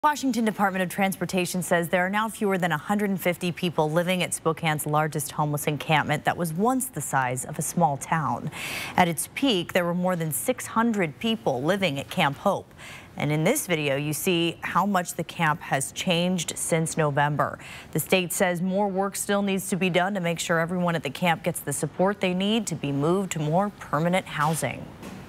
Washington Department of Transportation says there are now fewer than 150 people living at Spokane's largest homeless encampment that was once the size of a small town. At its peak, there were more than 600 people living at Camp Hope. And in this video, you see how much the camp has changed since November. The state says more work still needs to be done to make sure everyone at the camp gets the support they need to be moved to more permanent housing.